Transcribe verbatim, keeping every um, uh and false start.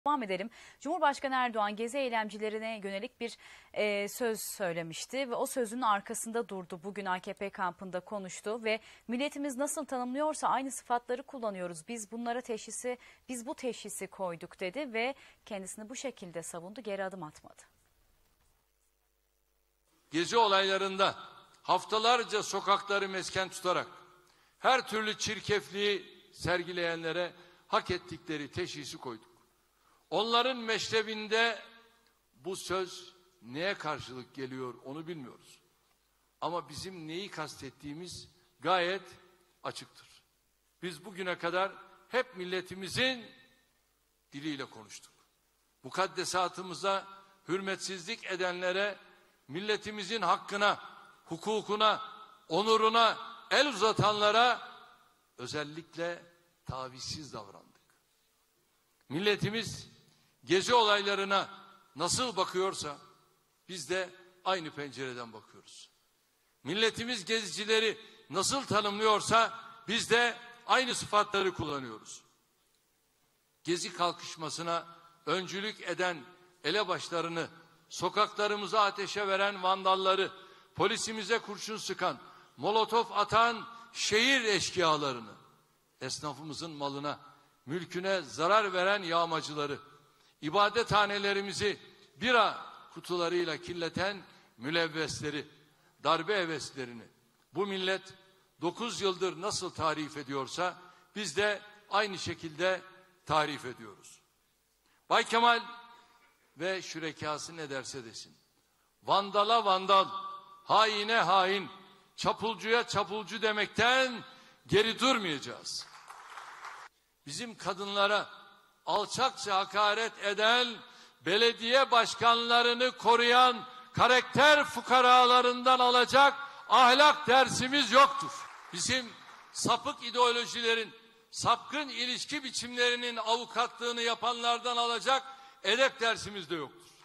Devam edelim. Cumhurbaşkanı Erdoğan gezi eylemcilerine yönelik bir e, söz söylemişti ve o sözün arkasında durdu. Bugün A K P kampında konuştu ve milletimiz nasıl tanımlıyorsa aynı sıfatları kullanıyoruz. Biz bunlara teşhisi, biz bu teşhisi koyduk dedi ve kendisini bu şekilde savundu, geri adım atmadı. Gezi olaylarında haftalarca sokakları mesken tutarak her türlü çirkefliği sergileyenlere hak ettikleri teşhisi koyduk. Onların meşrebinde bu söz neye karşılık geliyor onu bilmiyoruz. Ama bizim neyi kastettiğimiz gayet açıktır. Biz bugüne kadar hep milletimizin diliyle konuştuk. Mukaddesatımıza hürmetsizlik edenlere, milletimizin hakkına, hukukuna, onuruna el uzatanlara özellikle tavizsiz davrandık. Milletimiz gezi olaylarına nasıl bakıyorsa biz de aynı pencereden bakıyoruz. Milletimiz gezicileri nasıl tanımlıyorsa biz de aynı sıfatları kullanıyoruz. Gezi kalkışmasına öncülük eden elebaşlarını, sokaklarımıza ateşe veren vandalları, polisimize kurşun sıkan, molotof atan şehir eşkıyalarını, esnafımızın malına, mülküne zarar veren yağmacıları, ibadethanelerimizi bira kutularıyla kirleten mülevvesleri, darbe heveslerini bu millet dokuz yıldır nasıl tarif ediyorsa biz de aynı şekilde tarif ediyoruz. Bay Kemal ve şürekası ne derse desin, vandala vandal, haine hain, çapulcuya çapulcu demekten geri durmayacağız. Bizim kadınlara alçakça hakaret eden, belediye başkanlarını koruyan karakter fukaralarından alacak ahlak dersimiz yoktur. Bizim sapık ideolojilerin, sapkın ilişki biçimlerinin avukatlığını yapanlardan alacak edep dersimiz de yoktur.